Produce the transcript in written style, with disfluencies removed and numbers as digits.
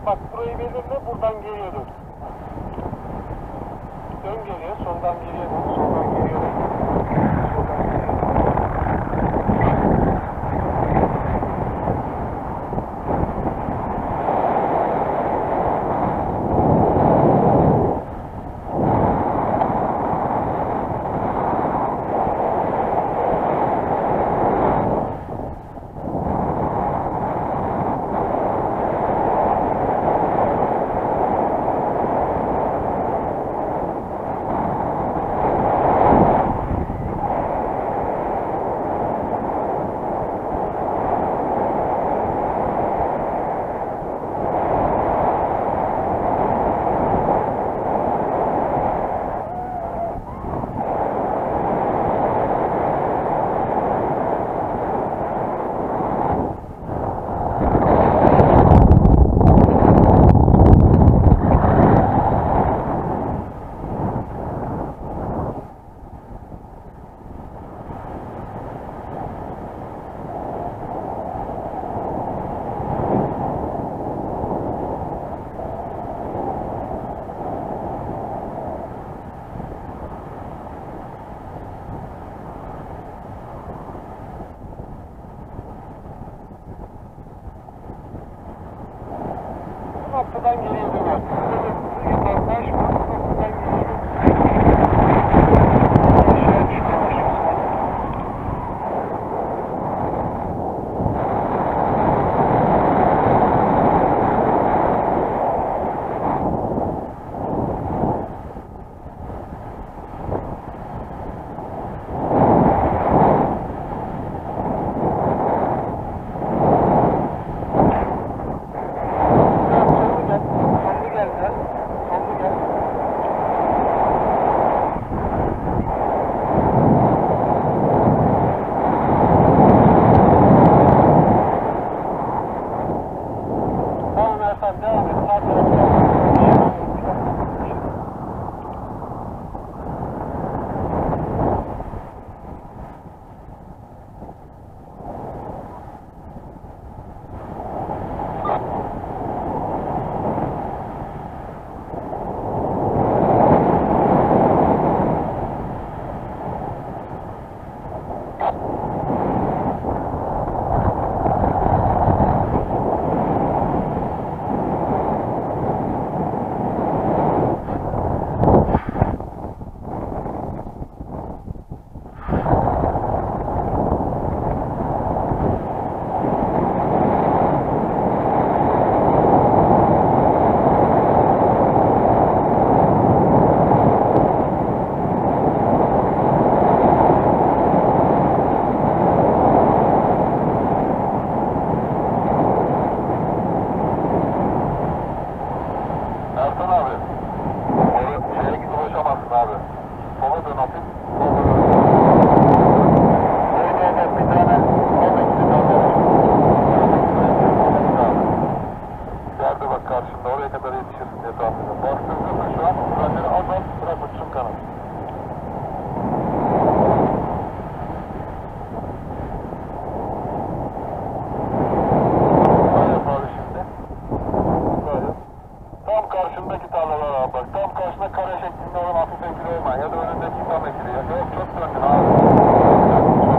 Bak burayı belirle, buradan geriye dön. Dön geriye, soldan geriye dön, soldan geriye dön. Soldan geriye dön. Noktadan geriye dön. Yaklaşma, noktadan geriye dön. Aşağı düşmeye başlıyorsun. Devam et. Sağ tarafa. Ertan abi, şeye git ulaşamazsın abi. Sola dön hafif, sola dön. Evet, bir tane sol ekli tane var. Yerde bak karşında, oraya kadar yetişirsin diye tahmin ediyorum. Bastırdığında şu an frenleri azalt, bırak uçsun kanat. Karşındaki tarlalar abi bak. Tam karşında kare şeklinde olan hafif ekili olmayan ya da önündeki tam ekili. Ya yok çok döndün abi.